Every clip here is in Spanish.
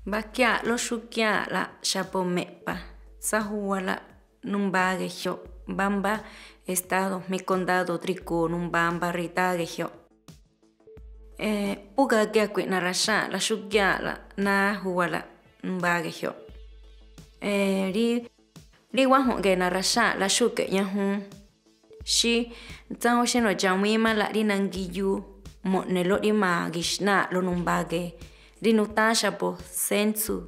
Bakia lo shukia la shapomepa. Sahua la numbagejo. Bamba estado mi condado trico numbamba ritagejo. Puga gakwi na rasha la shukia la na hua la numbagejo. Ri wahu ge na rasha la shuke yahu. Shi tao shino jamima la rinangiyu mo nelo rima gishna lo numbage. Rinutasha po sensu.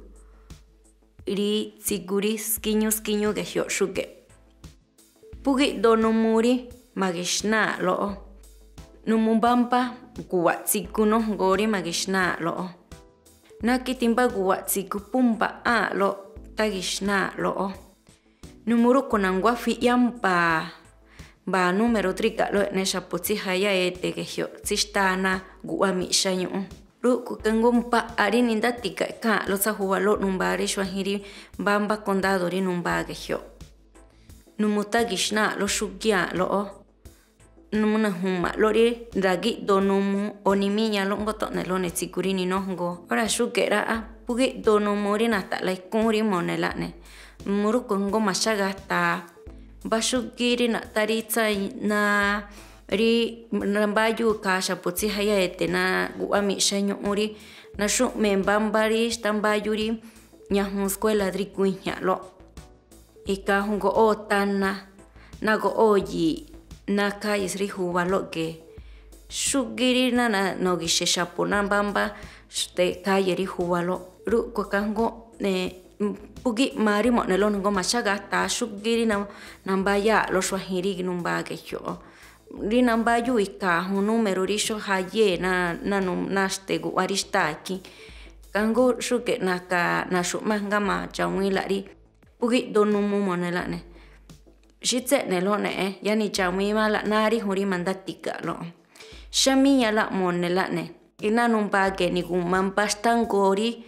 Ri siguri skinyu gehyo shuge. Pugi do numuri magishna lo. Numubamba guwatsiku no gori magishna lo. Nakitimba guwatsiku pumba a lo tagishna lo. Numuru konangwa fi yampa. Ba numero trika lo nesha potsi haya ete gehyo tsishtana guwami shanyu. Ruku kangumpa ari nindatika ka lo sahua lo numbari shwahiri bamba condado ri numbage hyo. Numuta gishna lo shugia lo. Numuna huma lo ri ragi do numu oniminya lo ngotone lo netikurini nohgo. Ora shugera a pugi do numuri nata la ikuri monelane. Muruku ngoma shagata. Bashugiri na taritsa na ri nambayu kasha potsi haya ete na guami shanyo uri na shu membambari stambayuri nyahu escuela drikuinya lo ika hungo otana na go oyi na kayis ri huwa lo ge shugiri na no gishe shapo na bamba ste kaye ri huwa lo ru ko kango pugi mari mo nelo ngo mashagata shugiri na nambaya lo shwahiri numbage hyo rinambayu ika un numero risho haye na naste guaristaki kango shuke naka na shumanga ma chawila ri pugi donumu monelane shitse nelo ne yani chawima la nari huri mandatika lo shami la monelane ina numbage ni gumampastangori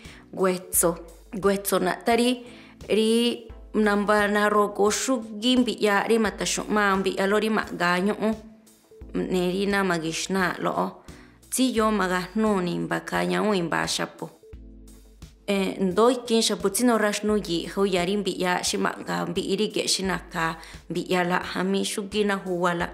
guetso na tari ri namba na rogo shugimbi ya ri matashuma ambi alori maganyo nerina magishna lo si yo magasnoni mbakanya uimba shapo ndoi kin shapo tino rashno yi hoyarimbi ya shimaga mbi irige shinaka mbi ya la hami shugina huwala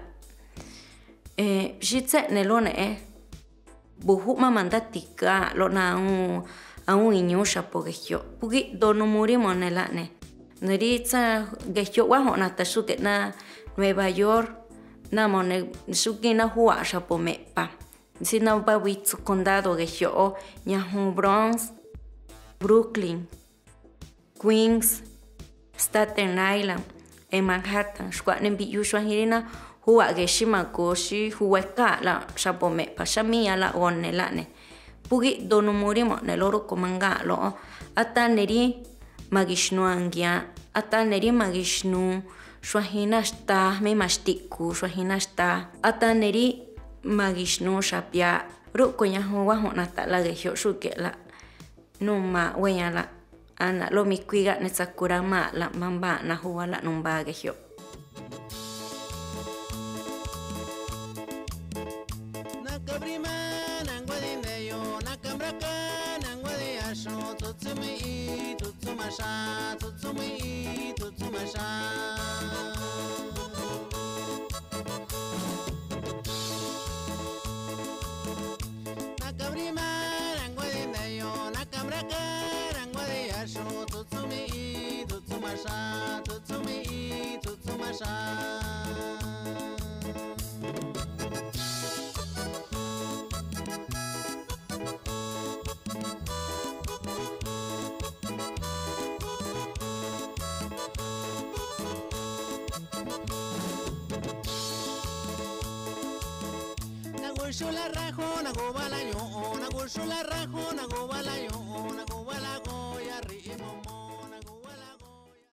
jitse nelone buhu mamandatika lo na un inyo shapo gehyo pugi donumuri monelane Neritza gehyo waho na tashuke na Nueva York na mone shuki na hua shapomepa. Sina bawitsu condado gehyo nyahu Bronx, Brooklyn, Queens, Staten Island, Manhattan. Shkwane biyu shwahirina hua geshima goshi hua ka la shapomepa. Shamia la one lane. Pugi donumuri mo neloro komanga lo ata neri magishnu angia ata neri magishnu shwahina sta me mastiku shwahina sta ata neri magishnu shapya ruko nyahu waho nata la gehyo shuke la numa wenya la ana lo mikwiga netsakura ma la mamba na huwa la numba gehyo Tutsumasha Nakabrima rangwade nayo nakabraka rangwade yasho tutsumasha Nagushula rajo nagobala yo nagubala go ya rimo